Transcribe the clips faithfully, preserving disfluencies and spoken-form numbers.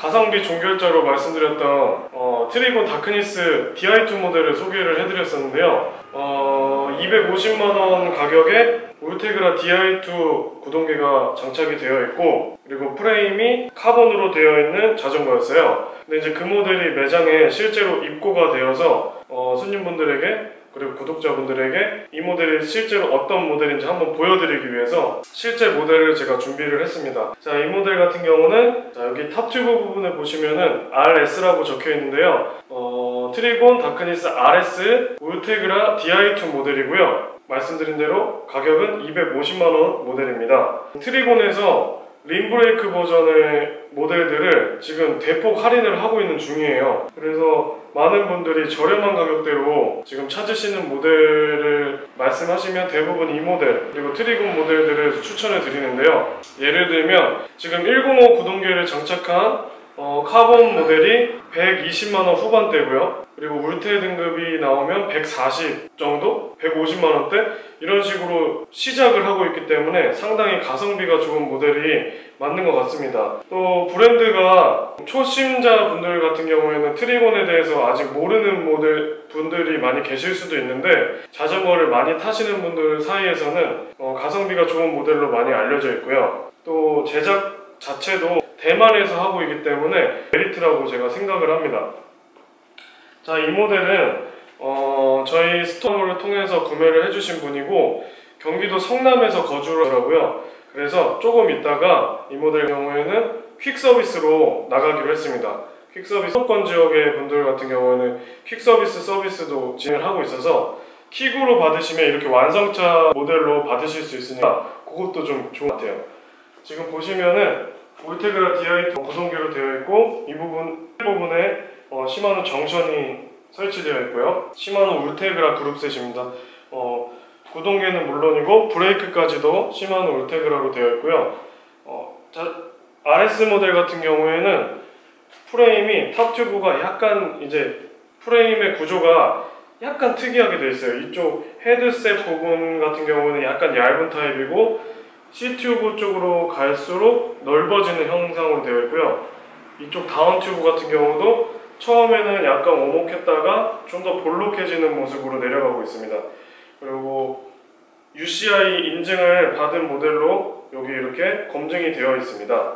가성비 종결자로 말씀드렸던 어, 트리곤 다크니스 디아이 투 모델을 소개를 해드렸었는데요. 어, 이백오십만 원 가격에 울테그라 디아이 투 구동계가 장착이 되어 있고, 그리고 프레임이 카본으로 되어 있는 자전거였어요. 근데 이제 그 모델이 매장에 실제로 입고가 되어서 어, 손님분들에게 그리고 구독자분들에게 이 모델이 실제로 어떤 모델인지 한번 보여드리기 위해서 실제 모델을 제가 준비를 했습니다. 자, 이 모델 같은 경우는 자, 여기 탑튜브 부분에 보시면은 알에스라고 적혀 있는데요. 어, 트리곤 다크니스 알에스 울테그라 디아이 투 모델이고요. 말씀드린 대로 가격은 이백오십만 원 모델입니다. 트리곤에서 림브레이크 버전의 모델들을 지금 대폭 할인을 하고 있는 중이에요. 그래서 많은 분들이 저렴한 가격대로 지금 찾으시는 모델을 말씀하시면 대부분 이 모델 그리고 트리곤 모델들을 추천해 드리는데요. 예를 들면 지금 백오 구동계를 장착한 어, 카본 모델이 백이십만 원 후반대고요. 그리고 울테 등급이 나오면 백사십 정도? 백오십만 원대? 이런 식으로 시작을 하고 있기 때문에 상당히 가성비가 좋은 모델이 맞는 것 같습니다. 또 브랜드가 초심자 분들 같은 경우에는 트리곤에 대해서 아직 모르는 모델 분들이 많이 계실 수도 있는데, 자전거를 많이 타시는 분들 사이에서는 어, 가성비가 좋은 모델로 많이 알려져 있고요. 또 제작 자체도 대만에서 하고 있기 때문에 메리트라고 제가 생각을 합니다. 자, 이 모델은 어, 저희 스토어를 통해서 구매를 해주신 분이고 경기도 성남에서 거주를 하더라고요. 그래서 조금 있다가 이 모델 경우에는 퀵 서비스로 나가기로 했습니다. 퀵 서비스 수도권 지역의 분들 같은 경우에는 퀵 서비스 서비스도 진행을 하고 있어서 킥으로 받으시면 이렇게 완성차 모델로 받으실 수 있으니까 그것도 좀 좋은 것 같아요. 지금 보시면은 울테그라 디아이 투 구동계로 되어 있고, 이 부분 부분에 어, 시마노 정션이 설치되어 있고요. 시마노 울테그라 그룹셋입니다. 어, 구동계는 물론이고 브레이크까지도 시마노 울테그라로 되어 있고요. 어, 자, 알에스 모델 같은 경우에는 프레임이 탑튜브가 약간 이제 프레임의 구조가 약간 특이하게 되어 있어요. 이쪽 헤드셋 부분 같은 경우는 약간 얇은 타입이고 C튜브 쪽으로 갈수록 넓어지는 형상으로 되어 있고요. 이쪽 다운 튜브 같은 경우도 처음에는 약간 오목했다가 좀 더 볼록해지는 모습으로 내려가고 있습니다. 그리고 유씨아이 인증을 받은 모델로 여기 이렇게 검증이 되어 있습니다.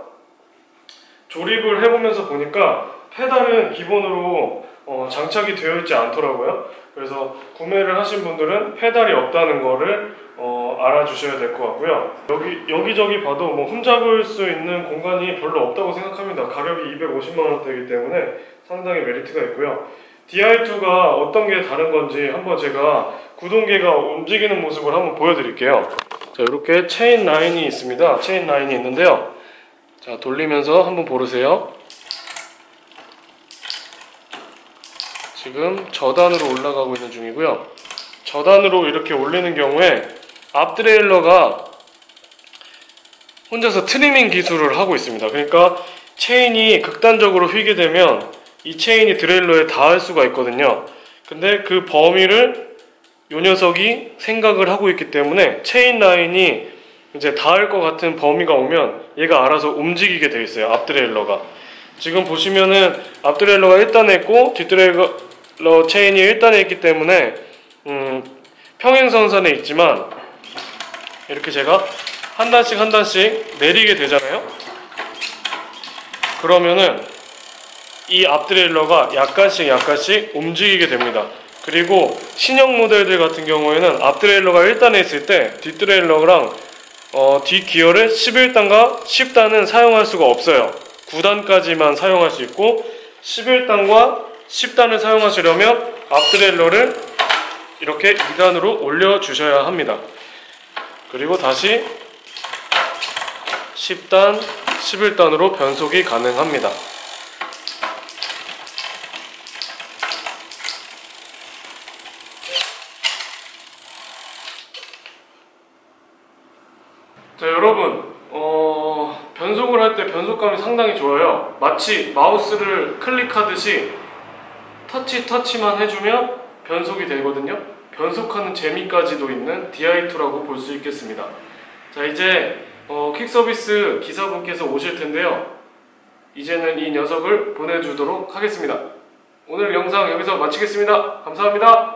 조립을 해보면서 보니까 페달은 기본으로 어, 장착이 되어 있지 않더라고요. 그래서 구매를 하신 분들은 페달이 없다는 거를 어, 알아주셔야 될 것 같고요. 여기, 여기저기 봐도 뭐 흠잡을 수 있는 공간이 별로 없다고 생각합니다. 가격이 이백오십만 원대이기 때문에 상당히 메리트가 있고요. 디아이 투가 어떤 게 다른 건지 한번 제가 구동계가 움직이는 모습을 한번 보여드릴게요. 자, 이렇게 체인 라인이 있습니다. 체인 라인이 있는데요. 자, 돌리면서 한번 보세요. 지금 저단으로 올라가고 있는 중이고요. 저단으로 이렇게 올리는 경우에 앞 드레일러가 혼자서 트리밍 기술을 하고 있습니다. 그러니까 체인이 극단적으로 휘게 되면 이 체인이 드레일러에 닿을 수가 있거든요. 근데 그 범위를 이 녀석이 생각을 하고 있기 때문에 체인 라인이 이제 닿을 것 같은 범위가 오면 얘가 알아서 움직이게 되어 있어요. 앞 드레일러가. 지금 보시면은 앞 드레일러가 일 단에 있고 뒷 드레일러 체인이 일 단에 있기 때문에 음, 평행선상에 있지만 이렇게 제가 한 단씩 한 단씩 내리게 되잖아요. 그러면은 이 앞 드레일러가 약간씩 약간씩 움직이게 됩니다. 그리고 신형 모델들 같은 경우에는 앞 드레일러가 일 단에 있을 때 뒷 드레일러랑 어, 뒷 기어를 십일 단과 십 단은 사용할 수가 없어요. 구 단까지만 사용할 수 있고 십일 단과 십 단을 사용하시려면 앞 드레일러를 이렇게 이 단으로 올려주셔야 합니다. 그리고 다시 십 단, 십일 단으로 변속이 가능합니다. 자, 여러분 어, 변속을 할 때 변속감이 상당히 좋아요. 마치 마우스를 클릭하듯이 터치 터치만 해주면 변속이 되거든요. 변속하는 재미까지도 있는 디아이 투라고 볼 수 있겠습니다. 자, 이제 어, 퀵서비스 기사분께서 오실 텐데요. 이제는 이 녀석을 보내주도록 하겠습니다. 오늘 영상 여기서 마치겠습니다. 감사합니다.